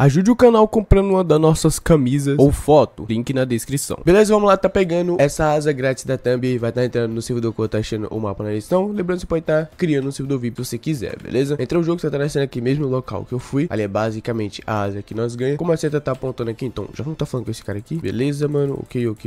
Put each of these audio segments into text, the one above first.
ajude o canal comprando uma das nossas camisas ou foto, link na descrição. Beleza, vamos lá, tá pegando essa asa grátis da Thumb, vai estar entrando no servidor que eu tô achando o mapa na edição. Lembrando, você pode estar criando um servidor VIP se você quiser, beleza? Entra o jogo, você tá nascendo aqui mesmo no local que eu fui. Ali é basicamente a asa que nós ganhamos. Como a seta tá apontando aqui, então já vamos tá falando com esse cara aqui. Beleza, mano,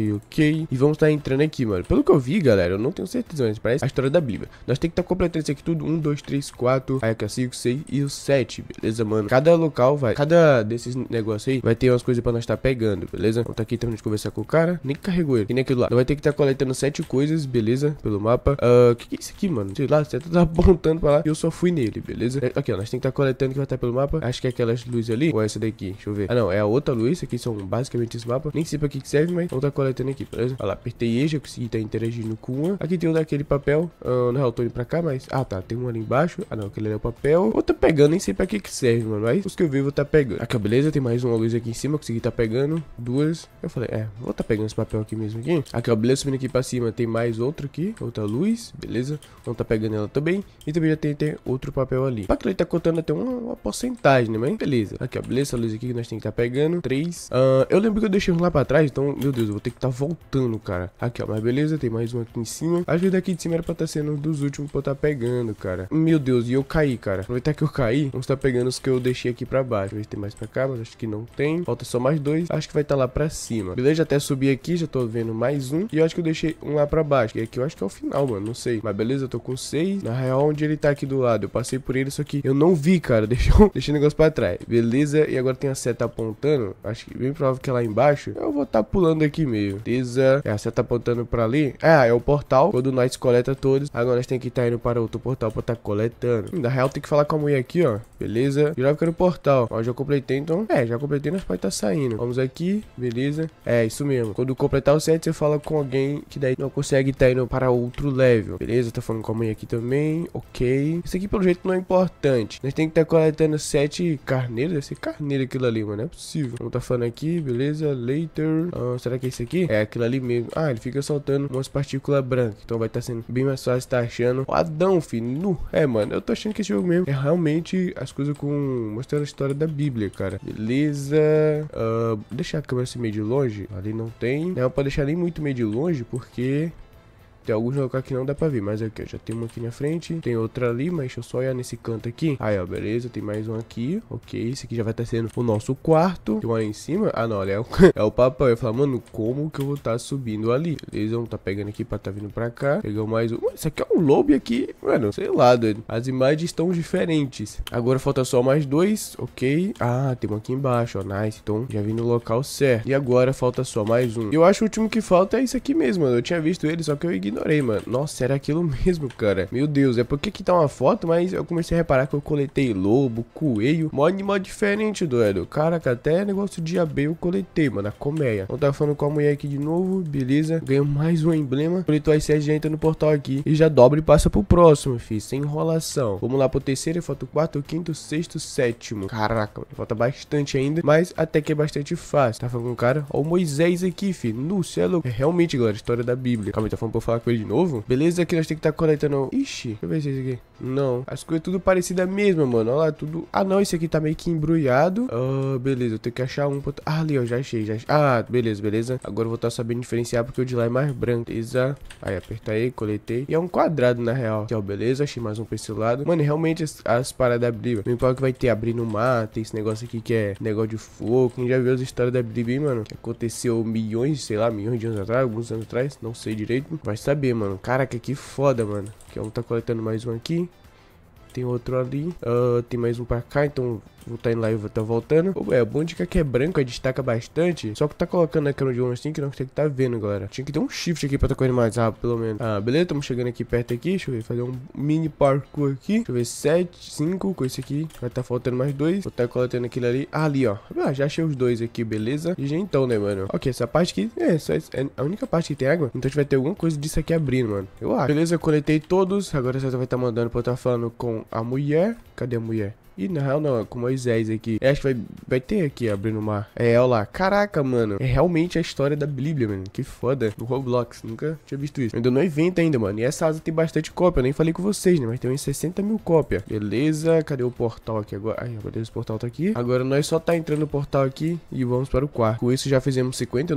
ok. E vamos tá entrando aqui, mano. Pelo que eu vi, galera, eu não tenho certeza, mas parece a história da Bíblia. Nós tem que tá completando isso aqui tudo, 1, 2, 3, 4, aí aqui ó, 5, 6 e o 7, beleza, mano? Cada local vai, cada desses negócios aí vai ter umas coisas pra nós tá pegando, beleza? Vamos tá aqui terminando de conversar com o cara, nem carregou ele, que nem aquilo lá. Nós vai ter que tá coletando 7 coisas, beleza? Pelo mapa. Que é isso aqui, mano? Sei lá, você tá apontando pra lá e eu só fui nele, beleza? Aqui, ó, nós tem que tá coletando que vai estar pelo mapa. Acho que é aquelas luzes ali, ou essa daqui, deixa eu ver. Ah, não, é a outra luz, aqui são basicamente esse mapa. Nem sei pra que serve, mas vamos tá coletando aqui, beleza? Olha lá, apertei E, já consegui tá interagindo com uma. Aqui tem um daquele papel, não, eu tô indo pra cá, mas... Ah, tá, tem um ali embaixo. Ah, não, aquele ali é o papel. Vou tá pegando, nem sei pra que serve, mano, mas os que eu vi eu vou tá pegando. Aqui, ó, beleza, tem mais uma luz aqui em cima, consegui tá pegando. Duas. Eu falei, vou tá pegando esse papel aqui mesmo aqui. Aqui, ó, beleza, subindo aqui pra cima, tem mais outra aqui, outra luz, beleza? Vamos tá pegando ela também. E também já tem outro papel ali. Pra que ele tá contando até uma porcentagem, né, mas beleza. Aqui, ó, beleza, essa luz aqui que nós tem que tá pegando. 3. Eu lembro que eu deixei um lá pra trás, então, meu Deus, eu vou ter que tá voltando, cara. Aqui, ó, mas beleza, tem mais um aqui em cima. Acho que daqui de cima era pra tá sendo um dos últimos pra eu tá pegando, cara. Meu Deus, e eu caí, cara. Aproveitar que eu caí, vamos tá pegando os que eu deixei aqui pra baixo. Ver se tem mais pra cá, mas acho que não tem. Falta só mais 2. Acho que vai tá lá pra cima. Beleza, já até subi aqui, já tô vendo mais um. E eu acho que eu deixei um lá pra baixo. E aqui eu acho que é o final, mano, não sei. Mas beleza, eu tô com 6. Na real, onde ele tá aqui do lado, eu passei por ele, só que eu não vi, cara. Deixei o negócio pra trás. Beleza, e agora tem a seta apontando. Acho que bem provável que é lá embaixo. Eu vou tá pulando aqui mesmo. Beleza, a seta apontando pra ali. É o portal. Quando nós coleta todos, agora nós tem que estar indo para outro portal pra tá coletando. Na real, tem que falar com a mulher aqui, ó. Beleza, jurava que era o portal. Ó, já completei, então. Já completei, nós pode tá saindo. Vamos aqui, beleza. Isso mesmo. Quando completar o 7, você fala com alguém que daí não consegue estar indo para outro level. Beleza, tá falando com a mulher aqui também. Ok. Isso aqui, pelo jeito, não é importante. Nós tem que estar coletando 7 carneiros. Deve ser carneiro aquilo ali, mano. Não é possível. Vamos tá falando aqui, beleza. Later. Será que é esse aqui? É aquilo ali mesmo. Ele fica soltando umas partículas brancas. Então vai estar sendo bem mais fácil estar achando. O Adão, filho. Mano, eu tô achando que esse jogo mesmo é realmente as coisas com... mostrando a história da Bíblia, cara. Beleza. Deixar a câmera assim meio de longe. Ali não tem. Não pode deixar nem muito meio de longe, porque... tem alguns locais que não dá pra ver, mas aqui, ó, já tem uma aqui na frente, tem outra ali, mas deixa eu só olhar nesse canto aqui. Aí, ó, beleza, tem mais um aqui, ok, esse aqui já vai estar sendo o nosso quarto. Tem um ali em cima, não, olha, é o papai. Eu ia falar, mano, como que eu vou estar subindo ali? Beleza, vamos tá pegando aqui pra tá vindo pra cá. Pegar mais um, isso aqui é um lobby aqui, mano, sei lá, doido. As imagens estão diferentes. Agora falta só mais 2, ok. Tem um aqui embaixo, ó, nice, então já vim no local certo. E agora falta só mais um. Eu acho que o último que falta é isso aqui mesmo, mano. Eu tinha visto ele, só que eu ignorei, mano. Nossa, era aquilo mesmo, cara. Meu Deus, é porque aqui tá uma foto, mas eu comecei a reparar que eu coletei lobo, coelho, mó animal diferente, doido. Caraca, até negócio de abelha eu coletei, mano, a colmeia. Eu tava falando com a mulher aqui de novo, beleza. Ganhou mais um emblema. Coletou as 7, já entra no portal aqui e já dobra e passa pro próximo, filho, sem enrolação. Vamos lá pro terceiro, falta o quarto, o quinto, o sexto, o sétimo. Caraca, mano, falta bastante ainda, mas até que é bastante fácil. Tá falando com o cara? Ó, o Moisés aqui, filho. No céu, é realmente, galera, a história da Bíblia. Calma aí, tá falando pra eu falar com ele de novo? Beleza, aqui nós tem que estar coletando... Ixi, deixa eu ver se é esse aqui. Não, as coisas tudo parecidas mesmo, mano. Olha lá, tudo... não, esse aqui tá meio que embrulhado. Beleza, eu tenho que achar um... ali, ó, já achei. Beleza. Agora eu vou estar sabendo diferenciar porque o de lá é mais branco. Beleza. Aí, aperta aí, coletei. E é um quadrado, na real. Aqui, ó, beleza, achei mais um pra esse lado. Mano, realmente as paradas da Bíblia. Não importa que vai ter abrir no mar, tem esse negócio aqui que é negócio de fogo. Quem já viu as histórias da Bíblia, mano, que aconteceu milhões de anos atrás, alguns anos atrás, não sei direito. Vai saber, mano. Caraca, que foda, mano. Aqui, ó, tá coletando mais um aqui. Tem outro ali. Tem mais um pra cá, então vou tá indo lá e vou tá voltando. O bom de que é branco, aí destaca bastante. Só que tá colocando na câmera de longe assim que não tem que tá vendo, galera. Tinha que ter um shift aqui pra tá correndo mais rápido, pelo menos. Beleza, estamos chegando aqui perto aqui. Deixa eu ver, fazer um mini parkour aqui. Deixa eu ver, 7, 5 com esse aqui. Vai tá faltando mais 2. Vou tá coletando aquele ali. Ali, ó. Já achei os 2 aqui, beleza. E já então, né, mano. Ok, essa parte aqui é a única parte que tem água. Então a gente vai ter alguma coisa disso aqui abrindo, mano. Eu acho. Beleza, eu coletei todos. Agora você vai tá mandando pra eu tá falando com a mulher. Cadê a mulher? Ih, na real não, é com Moisés aqui. Acho que vai ter aqui, abrindo o mar. É, olha lá. Caraca, mano. É realmente a história da Bíblia, mano. Que foda. Do Roblox. Nunca tinha visto isso. Ainda no evento ainda, mano. E essa asa tem bastante cópia. Eu nem falei com vocês, né? Mas tem uns 60 mil cópias. Beleza. Cadê o portal aqui agora? Ai, agora esse portal tá aqui. Agora nós só tá entrando no portal aqui e vamos para o quarto. Com isso já fizemos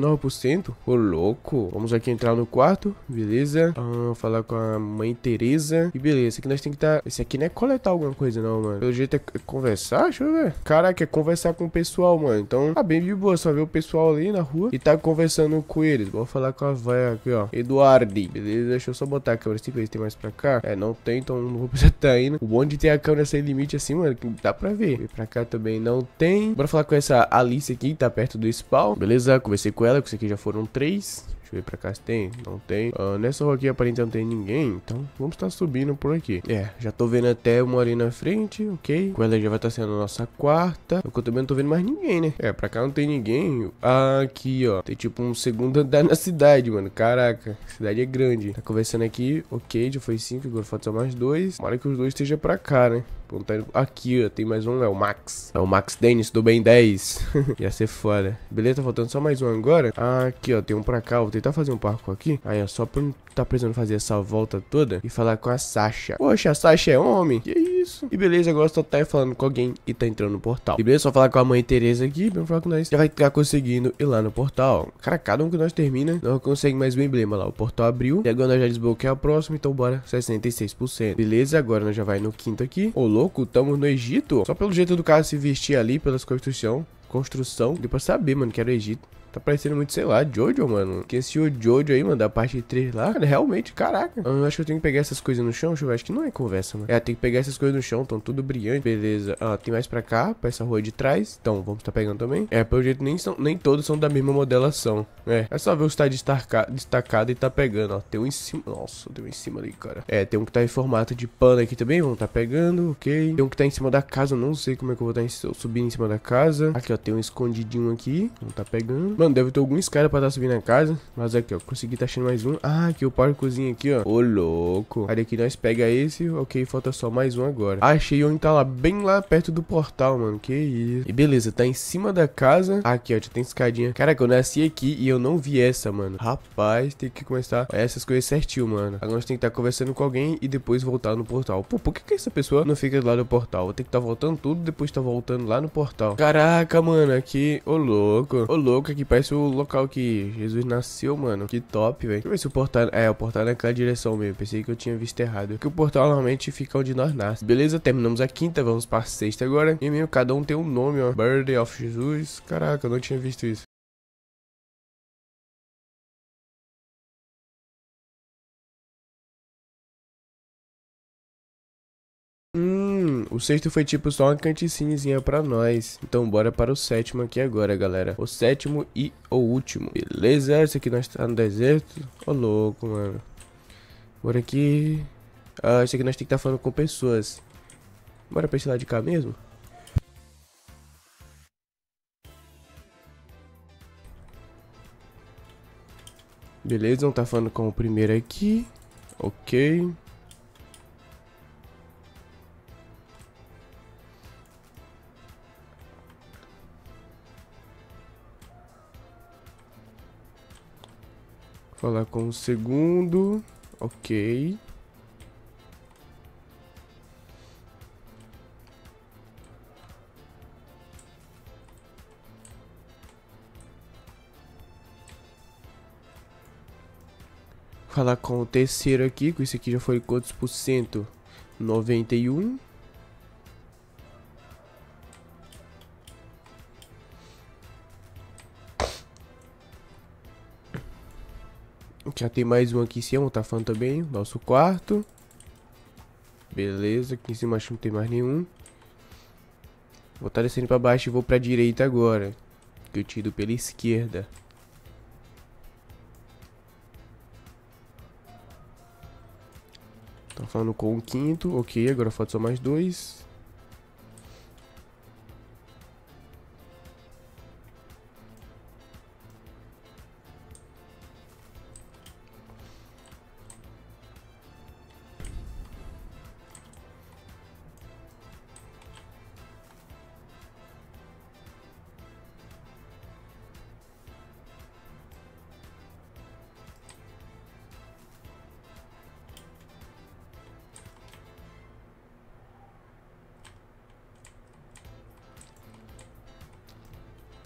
59%. Ô, louco. Vamos aqui entrar no quarto. Beleza. Falar com a mãe Teresa. E beleza. Esse aqui nós tem que tá... Esse aqui não é coletar alguma coisa não, mano. Pelo jeito é conversar. Deixa eu ver. Caraca, é conversar com o pessoal, mano. Então tá bem de boa. Só ver o pessoal ali na rua e tá conversando com eles. Vou falar com a véia aqui, ó. Eduardi. Beleza. Deixa eu só botar a câmera assim pra ver se tem mais pra cá. É, não tem. Então não vou precisar tá indo. O bom de ter a câmera sem limite assim, mano, que dá pra ver. E pra cá também não tem. Bora falar com essa Alice aqui, que tá perto do spawn. Beleza, conversei com ela, que isso aqui já foram 3. Deixa eu ver pra cá se tem. Não tem. Nessa rua aqui aparentemente não tem ninguém. Então vamos estar subindo por aqui. É, já tô vendo até uma ali na frente. Ok. Com ela já vai estar sendo a nossa quarta. Eu também não tô vendo mais ninguém, né? É, pra cá não tem ninguém. Aqui, ó. Tem tipo um segundo andar na cidade, mano. Caraca. A cidade é grande. Tá conversando aqui. Ok, já foi 5. Agora falta só mais 2. Tomara que os dois estejam pra cá, né? Aqui, ó, tem mais um, é o Max. É o Max Dennis do Ben 10. Ia ser foda. Beleza, tá faltando só mais um agora. Aqui, ó, tem um pra cá. Vou tentar fazer um parkour aqui. Aí, ó, só pra não tá precisando fazer essa volta toda e falar com a Sasha. Poxa, a Sasha é homem? Que isso? E beleza, agora só tá falando com alguém e tá entrando no portal. E beleza, só falar com a mãe Teresa aqui. Pra falar com nós. Já vai estar conseguindo ir lá no portal. Cara, cada um que nós termina, não consegue mais o emblema lá. O portal abriu. E agora nós já desbloqueamos a próxima. Então bora, 66%. Beleza, agora nós já vai no quinto aqui. Ô, louco, tamo no Egito. Só pelo jeito do cara se vestir ali, pelas construção. Deu pra saber, mano, que era o Egito. Tá parecendo muito, sei lá, Jojo, mano. Que esse Jojo aí, mano, da parte 3 lá. Cara, realmente, caraca. Eu acho que eu tenho que pegar essas coisas no chão. Deixa eu ver, acho que não é conversa, mano. É, tem que pegar essas coisas no chão, tão tudo brilhante. Beleza. Tem mais pra cá, pra essa rua de trás. Então, vamos tá pegando também. É, pelo jeito, nem todos são da mesma modelação. É só ver o que tá destacado e tá pegando, ó. Tem um em cima. Nossa, tem um em cima ali, cara. É, tem um que tá em formato de pano aqui também. Vamos tá pegando, ok. Tem um que tá em cima da casa. Eu não sei como é que eu vou tá subindo em cima da casa. Aqui, ó, tem um escondidinho aqui. Vamos tá pegando. Mano, deve ter algum escada pra tá subindo na casa. Mas aqui, ó, consegui tá achando mais um. Aqui o parkourzinho aqui, ó. Ô, louco. Aí aqui nós pega esse. Ok, falta só mais um agora. Achei onde tá lá, bem lá perto do portal, mano. Que isso. E beleza, tá em cima da casa. Aqui, ó, já tem escadinha. Caraca, eu nasci aqui e eu não vi essa, mano. Rapaz, tem que começar essas coisas certinho, mano. Agora nós tem que tá conversando com alguém e depois voltar no portal. Pô, por que essa pessoa não fica lá no portal? Vou ter que tá voltando tudo, depois tá voltando lá no portal. Caraca, mano, aqui. Ô, louco. Ô, louco, aqui parece o local que Jesus nasceu, mano. Que top, velho. Deixa eu ver se o portal... É, o portal é naquela direção mesmo. Pensei que eu tinha visto errado. Porque o portal normalmente fica onde nós nascemos. Beleza, terminamos a quinta. Vamos pra sexta agora. E mesmo, cada um tem um nome, ó. Birthday of Jesus. Caraca, eu não tinha visto isso. O sexto foi tipo só uma canticinha pra nós. Então bora para o sétimo aqui agora, galera. O sétimo e o último. Beleza, esse aqui nós tá no deserto. Ô, louco, mano. Bora aqui. Esse aqui nós tem que tá falando com pessoas. Bora pra esse lado de cá mesmo? Beleza, vamos tá falando com o primeiro aqui. Ok. Falar com o segundo. Ok. Falar com o terceiro aqui. Com esse aqui já foi quantos por cento? 91. Já tem mais um aqui em cima, tá falando também. Nosso quarto. Beleza, aqui em cima acho que não tem mais nenhum. Vou estar descendo pra baixo e vou pra direita agora. Que eu tinha ido pela esquerda. Tá falando com o quinto. Ok, agora falta só mais 2.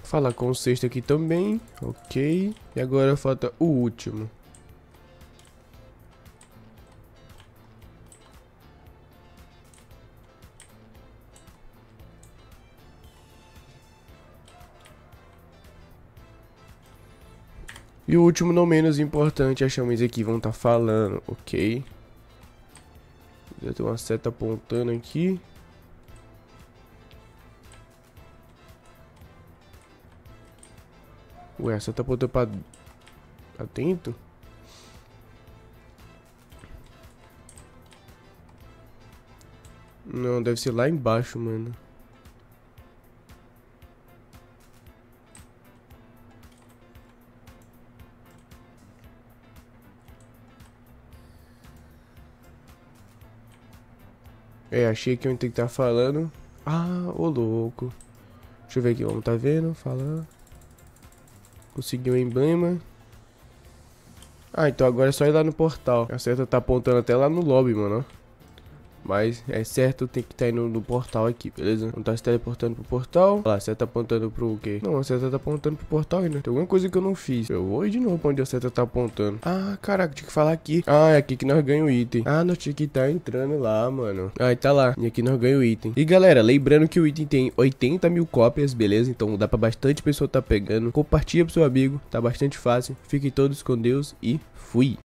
Falar com o sexto aqui também. Ok. E agora falta o último. E o último, não menos importante, as chamas aqui vão estar falando, ok? Já tem uma seta apontando aqui. Ué, a seta apontando pra dentro? Não, deve ser lá embaixo, mano. É, achei que eu tenho que estar falando. Ah, ô louco. Deixa eu ver aqui, vamos tá vendo? Falar. Consegui um emblema. Ah, então agora é só ir lá no portal. A seta tá apontando até lá no lobby, mano. Mas é certo, tem que estar indo no portal aqui, beleza? Não tá se teleportando pro portal. Olha lá, a seta tá apontando pro quê? Não, a seta tá apontando pro portal ainda. Tem alguma coisa que eu não fiz. Eu vou ir de novo pra onde a seta tá apontando. Ah, caraca, tinha que falar aqui. Ah, é aqui que nós ganhamos o item. Ah, nós tinha que estar entrando lá, mano. Ah, e tá lá. E aqui nós ganhamos o item. E galera, lembrando que o item tem 80 mil cópias, beleza? Então dá pra bastante pessoa tá pegando. Compartilha pro seu amigo, tá bastante fácil. Fiquem todos com Deus e fui.